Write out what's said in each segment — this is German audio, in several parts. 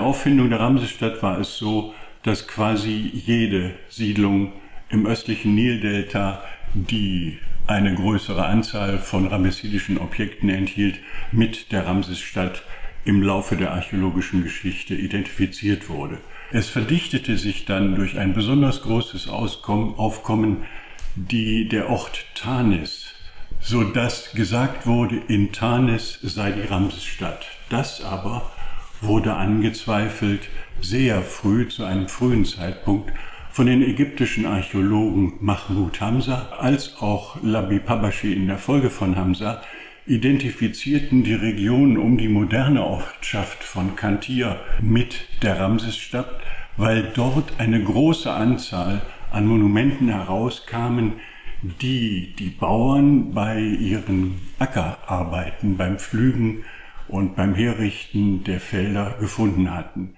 Auffindung der Ramsesstadt war es so, dass quasi jede Siedlung im östlichen Nildelta, die eine größere Anzahl von ramessidischen Objekten enthielt, mit der Ramsesstadt im Laufe der archäologischen Geschichte identifiziert wurde. Es verdichtete sich dann durch ein besonders großes Aufkommen der Ort Tanis, so dass gesagt wurde, in Tanis sei die Ramsesstadt. Das aber wurde angezweifelt, sehr früh, zu einem frühen Zeitpunkt, von den ägyptischen Archäologen Mahmud Hamza als auch Labib Habashi in der Folge von Hamza identifizierten die Region um die moderne Ortschaft von Kantir mit der Ramsesstadt, weil dort eine große Anzahl an Monumenten herauskamen, die die Bauern bei ihren Ackerarbeiten, beim Pflügen und beim Herrichten der Felder gefunden hatten.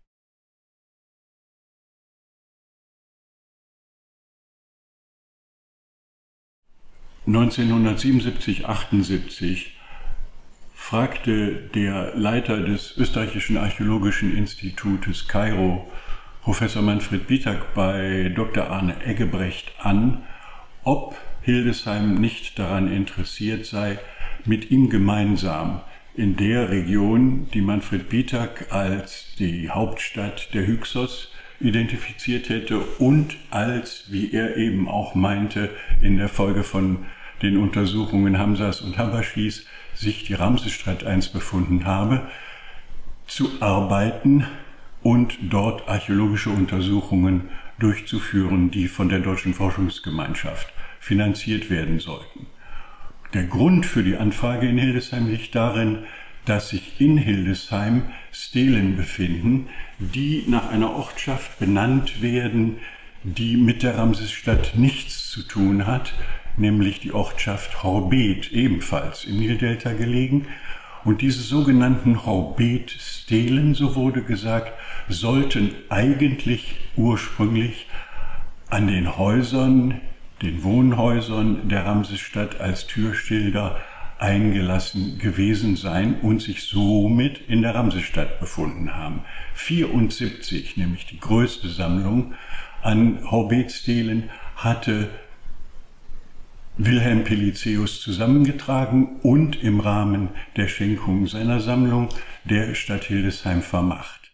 (1977/78) fragte der Leiter des Österreichischen Archäologischen Institutes Kairo, Professor Manfred Bietak, bei Dr. Arne Eggebrecht an, ob Hildesheim nicht daran interessiert sei, mit ihm gemeinsam in der Region, die Manfred Bietak als die Hauptstadt der Hyksos identifiziert hätte und als, wie er eben auch meinte, in der Folge von den Untersuchungen Hamzas und Habashis sich die Ramsesstadt einst befunden habe, zu arbeiten und dort archäologische Untersuchungen durchzuführen, die von der Deutschen Forschungsgemeinschaft finanziert werden sollten. Der Grund für die Anfrage in Hildesheim liegt darin, dass sich in Hildesheim Stelen befinden, die nach einer Ortschaft benannt werden, die mit der Ramsesstadt nichts zu tun hat, nämlich die Ortschaft Horbet, ebenfalls im Nildelta gelegen. Und diese sogenannten Horbet-Stelen, so wurde gesagt, sollten eigentlich ursprünglich an den Häusern, den Wohnhäusern der Ramsesstadt als Türschilder eingelassen gewesen sein und sich somit in der Ramsesstadt befunden haben. 74, nämlich die größte Sammlung an Horbet-Stelen, hatte Wilhelm Pelizaeus zusammengetragen und im Rahmen der Schenkung seiner Sammlung der Stadt Hildesheim vermacht.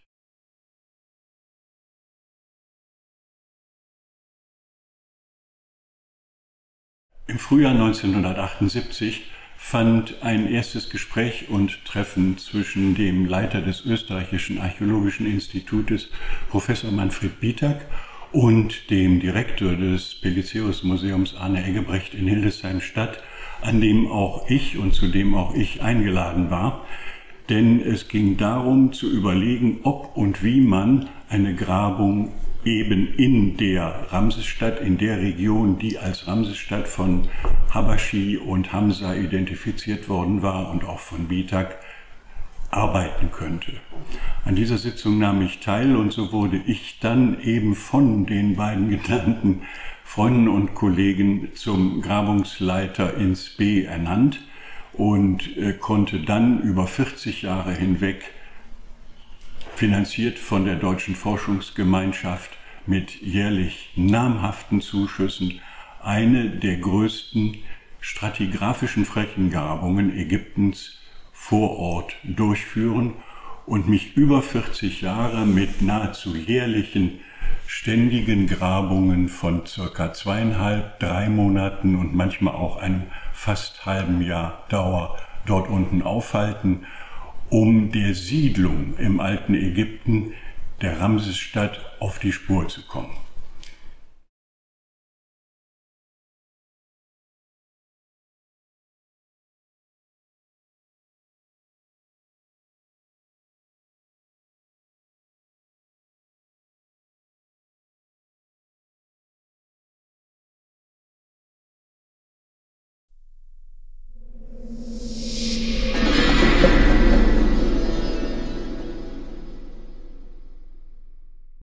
Im Frühjahr 1978 fand ein erstes Gespräch und Treffen zwischen dem Leiter des Österreichischen Archäologischen Institutes, Professor Manfred Bietak, und dem Direktor des Pelizaeus-Museums Arne Eggebrecht in Hildesheim statt, an dem auch ich und zu dem auch ich eingeladen war. Denn es ging darum zu überlegen, ob und wie man eine Grabung eben in der Ramsesstadt, in der Region, die als Ramsesstadt von Habashi und Hamza identifiziert worden war und auch von Bietak, arbeiten könnte. An dieser Sitzung nahm ich teil und so wurde ich dann eben von den beiden genannten Freunden und Kollegen zum Grabungsleiter ins B ernannt und konnte dann über 40 Jahre hinweg, finanziert von der Deutschen Forschungsgemeinschaft mit jährlich namhaften Zuschüssen, eine der größten stratigraphischen Flächengrabungen Ägyptens vor Ort durchführen und mich über 40 Jahre mit nahezu jährlichen ständigen Grabungen von circa 2,5, 3 Monaten und manchmal auch einem fast halben Jahr Dauer dort unten aufhalten, um der Siedlung im alten Ägypten, der Ramsesstadt, auf die Spur zu kommen.